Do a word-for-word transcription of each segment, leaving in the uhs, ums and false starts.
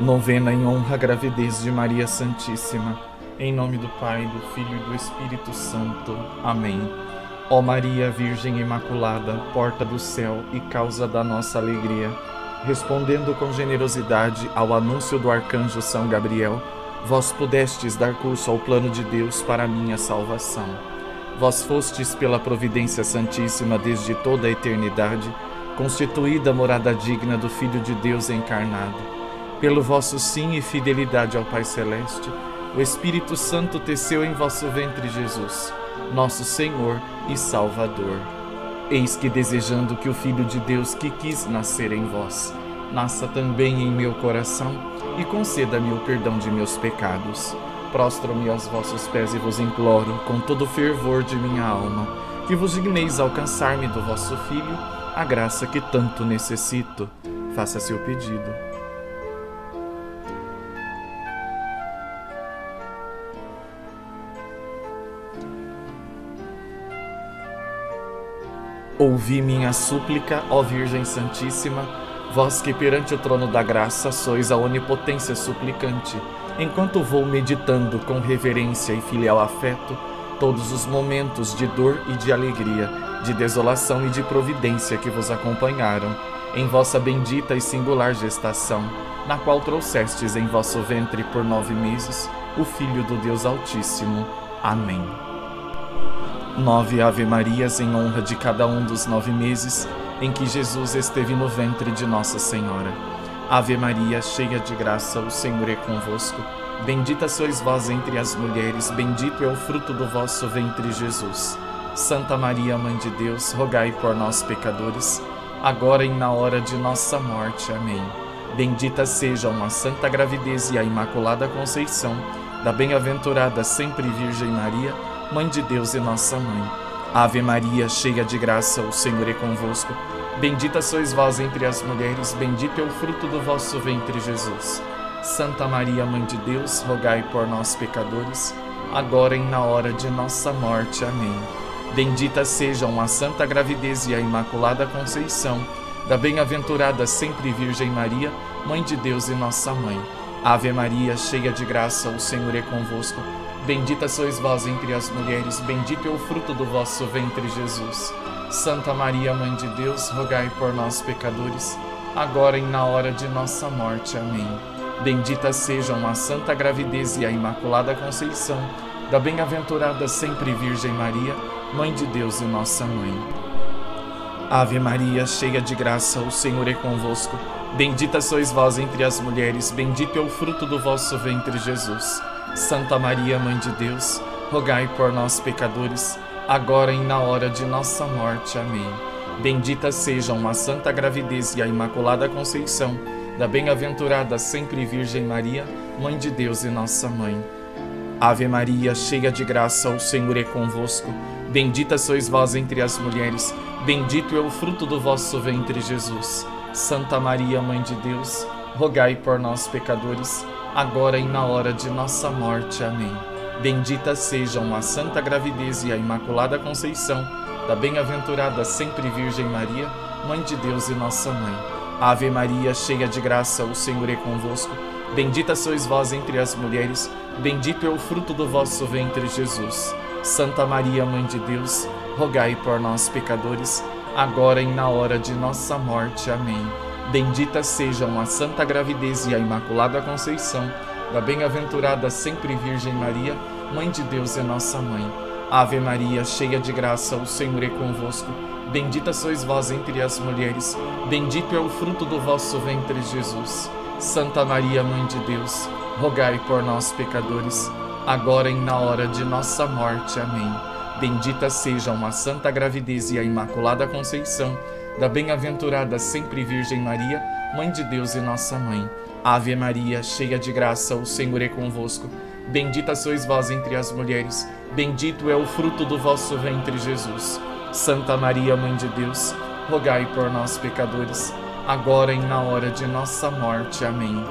Novena em honra à gravidez de Maria Santíssima. Em nome do Pai, do Filho e do Espírito Santo. Amém. Ó Maria, Virgem Imaculada, porta do céu e causa da nossa alegria, respondendo com generosidade ao anúncio do arcanjo São Gabriel, vós pudestes dar curso ao plano de Deus para a minha salvação. Vós fostes, pela providência santíssima desde toda a eternidade, constituída morada digna do Filho de Deus encarnado. Pelo vosso sim e fidelidade ao Pai Celeste, o Espírito Santo teceu em vosso ventre Jesus, nosso Senhor e Salvador. Eis que, desejando que o Filho de Deus que quis nascer em vós, nasça também em meu coração e conceda-me o perdão de meus pecados, prostro-me aos vossos pés e vos imploro, com todo o fervor de minha alma, que vos digneis alcançar-me do vosso Filho a graça que tanto necessito. Faça-se o pedido. Ouvi minha súplica, ó Virgem Santíssima, vós que perante o trono da graça sois a onipotência suplicante, enquanto vou meditando com reverência e filial afeto todos os momentos de dor e de alegria, de desolação e de providência que vos acompanharam em vossa bendita e singular gestação, na qual trouxestes em vosso ventre por nove meses o Filho do Deus Altíssimo. Amém. Nove Ave-Marias em honra de cada um dos nove meses em que Jesus esteve no ventre de Nossa Senhora. Ave Maria, cheia de graça, o Senhor é convosco. Bendita sois vós entre as mulheres, bendito é o fruto do vosso ventre, Jesus. Santa Maria, Mãe de Deus, rogai por nós, pecadores, agora e na hora de nossa morte. Amém. Bendita sejam a Santa Gravidez e a Imaculada Conceição da bem-aventurada sempre Virgem Maria, Mãe de Deus e nossa Mãe. Ave Maria, cheia de graça, o Senhor é convosco. Bendita sois vós entre as mulheres, bendito é o fruto do vosso ventre, Jesus. Santa Maria, Mãe de Deus, rogai por nós, pecadores, agora e na hora de nossa morte. Amém. Bendita sejam a Santa Gravidez e a Imaculada Conceição da bem-aventurada sempre Virgem Maria, Mãe de Deus e nossa Mãe. Ave Maria, cheia de graça, o Senhor é convosco. Bendita sois vós entre as mulheres, bendito é o fruto do vosso ventre, Jesus. Santa Maria, Mãe de Deus, rogai por nós, pecadores, agora e na hora de nossa morte. Amém. Bendita sejam a Santa Gravidez e a Imaculada Conceição da bem-aventurada sempre Virgem Maria, Mãe de Deus e nossa Mãe. Ave Maria, cheia de graça, o Senhor é convosco. Bendita sois vós entre as mulheres, bendito é o fruto do vosso ventre, Jesus. Santa Maria, Mãe de Deus, rogai por nós, pecadores, agora e na hora de nossa morte. Amém. Bendita sejam a Santa Gravidez e a Imaculada Conceição da bem-aventurada sempre Virgem Maria, Mãe de Deus e nossa Mãe. Ave Maria, cheia de graça, o Senhor é convosco. Bendita sois vós entre as mulheres, bendito é o fruto do vosso ventre, Jesus. Santa Maria, Mãe de Deus, rogai por nós, pecadores, agora e na hora de nossa morte. Amém. Bendita sejam a Santa Gravidez e a Imaculada Conceição da bem-aventurada sempre Virgem Maria, Mãe de Deus e nossa Mãe. Ave Maria, cheia de graça, o Senhor é convosco. Bendita sois vós entre as mulheres, bendito é o fruto do vosso ventre, Jesus. Santa Maria, Mãe de Deus, rogai por nós, pecadores, agora e na hora de nossa morte. Amém. Bendita sejam a Santa Gravidez e a Imaculada Conceição da bem-aventurada sempre Virgem Maria, Mãe de Deus e nossa Mãe. Ave Maria, cheia de graça, o Senhor é convosco. Bendita sois vós entre as mulheres, bendito é o fruto do vosso ventre, Jesus. Santa Maria, Mãe de Deus, rogai por nós, pecadores, agora e na hora de nossa morte. Amém. Bendita sejam a Santa Gravidez e a Imaculada Conceição da bem-aventurada sempre Virgem Maria, Mãe de Deus e nossa Mãe. Ave Maria, cheia de graça, o Senhor é convosco. Bendita sois vós entre as mulheres, bendito é o fruto do vosso ventre, Jesus. Santa Maria, Mãe de Deus, rogai por nós, pecadores, agora e na hora de nossa morte. Amém.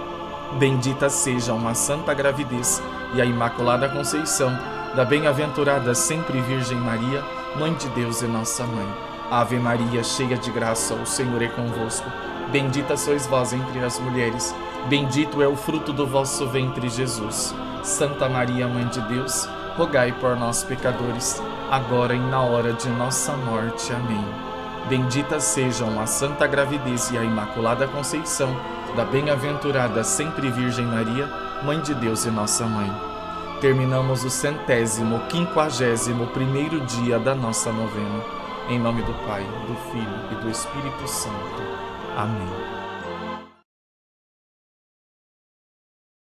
Bendita sejam a Santa Gravidez e a Imaculada Conceição da bem-aventurada sempre Virgem Maria, Mãe de Deus e nossa Mãe. Ave Maria, cheia de graça, o Senhor é convosco. Bendita sois vós entre as mulheres, Bendito é o fruto do vosso ventre, Jesus. Santa Maria, Mãe de Deus, rogai por nós, pecadores, agora e na hora de nossa morte. Amém. Benditas sejam a Santa Gravidez e a Imaculada Conceição da Bem-aventurada Sempre Virgem Maria, Mãe de Deus e nossa Mãe. Terminamos o centésimo, quinquagésimo primeiro dia da nossa novena. Em nome do Pai, do Filho e do Espírito Santo. Amém.